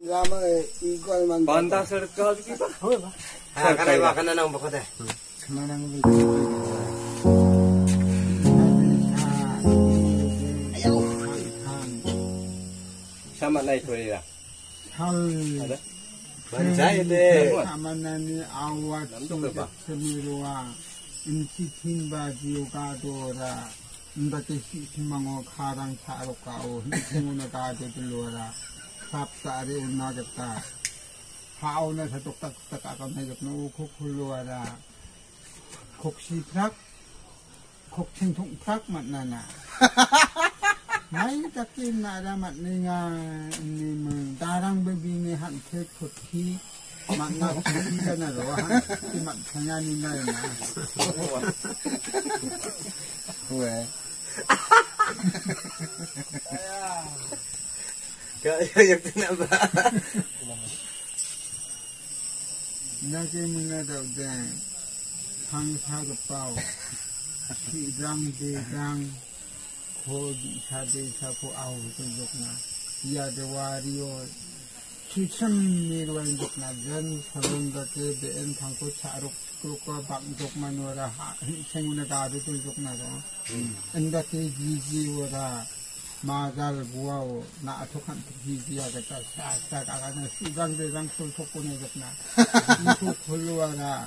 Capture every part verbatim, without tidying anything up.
Lama equal man. Banda circle kita. Oh ba? Ah, kanay ba kana nang bako de. Manang Ayaw. Sama na ito nila. hal Ada? Banjay de. Amanani awat semiruwa inci timba jiugadora ndate simango karang charokao hinguna gado dilora sapsare una겠다 하오나서 똑딱똑딱 아까매졌노 코콜로와라 곡시프락 곡생통프락 만나나 마이 딱히 나라 만나가 님은 나랑 베비니 한테 코티 만나 코티가나로 한테 만나니나 왜 Kaya na ba? Nake muna daw din hang sagpaw si dang de dang ko di sa de sa ko aw to jok na ya de wario si sam ni wan jok na jan sarong da ke de en thang ko charok ko ko bang jok manora ha senguna ga de to jok na do enda ke ji ji wara 마잘 구하고 나 아토칸 지지하겠다 싹싹 아가는 수강대장 술 속보내겠나 이거 걸러와라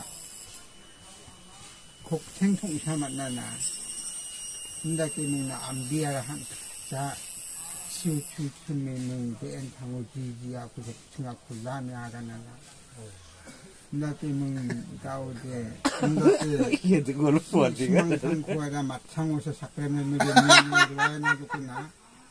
곡생통사 만나나 인다께는 암비아라 한자 시우추춤에는 대엔 방어 지지하고 적층하고 라면 아가나나 인다께는 가오데 인다께 Iya tu gua lupa juga. 수망상 구하라 마창호서 사크레면 누르는 와나 좋구나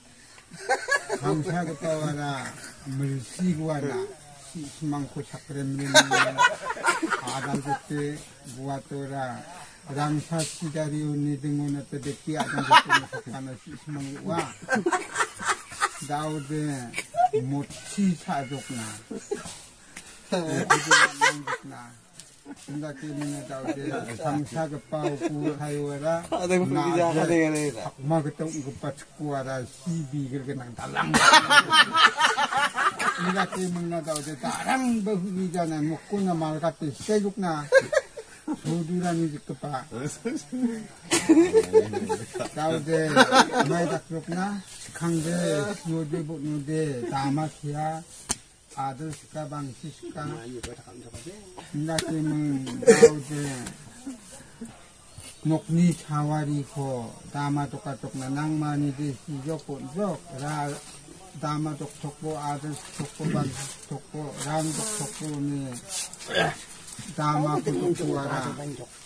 감사하겠다 와라 물씨고 와라 시망코 사크레면 아담 그때 무아또라 랑사 시다리 언니 등은 어때 끼아던 것도 하나 시망 와 나오데 못치 사족나 나 인다께 있는 나오데 상사가 빠우고 하요라 나 막 그때 이거 받고 와라 시비 그렇게 난 달랑 인다께 있는 나오데 다랑 버후기잖아 먹고나 말 같대 세죽나 소주라니 짓거빠 나오데 많이 닥쳤구나 강대 요대 보는데 다마키야 아들 시까 방 시까 인다께는 나오데 녹니 차와리고 다마 똑같똑나 낭만이지 시적 본적 라 다마 독촉보 아들 독촉보 방 독촉보 랑독 독촉보니 다마 독촉보 와라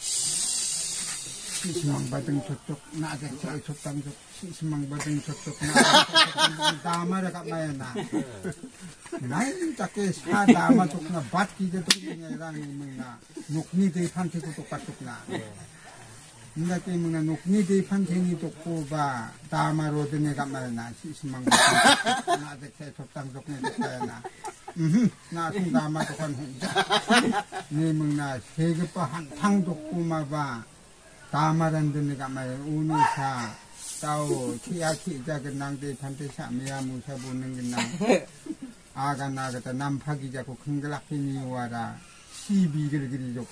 시시망 받은 저쪽 나게 제 저땅쪽 시시망 받은 저쪽 나게 다마를 가마야나 나이 작게 사 다마 쪽나 받기도 동네랑 있는나 녹니들 판테도 똑같구나 인다께 있는 녹니들 판테니 독고바 다마로 드네 가마야나 시시망 받은 나게 제 저땅쪽 나게 음, 나 다마 독한 혼자 네มึง나 세계바 한탕 독고마바 다마란 드네가 말이야 우누사 따오 키야키 자그 낭대 판테샤 메야 무사 보는 게나 아가 나가다 남파기 자고 큰글락히니 와라 시비를 그리죠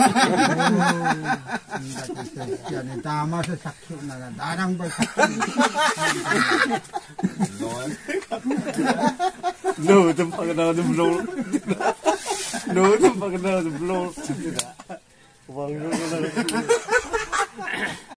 인다께 다마서 삭혀 나가 나랑 봐 삭혀 No, tu pakai nama tu belum. No, tu pakai nama tu belum. Bang,